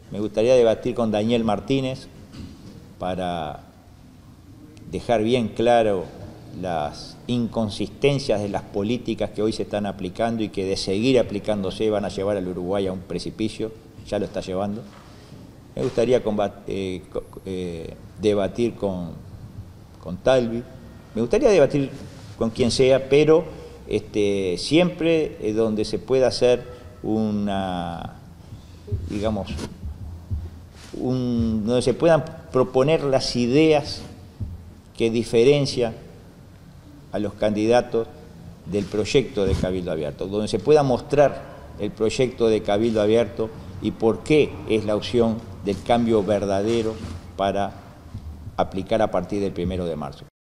Me gustaría debatir con Daniel Martínez para dejar bien claro las inconsistencias de las políticas que hoy se están aplicando y que de seguir aplicándose van a llevar al Uruguay a un precipicio, ya lo está llevando. Me gustaría debatir con Talvi, me gustaría debatir con quien sea, pero siempre donde se pueda hacer donde se puedan proponer las ideas que diferencian a los candidatos del proyecto de Cabildo Abierto, donde se pueda mostrar el proyecto de Cabildo Abierto y por qué es la opción del cambio verdadero para aplicar a partir del 1 de marzo.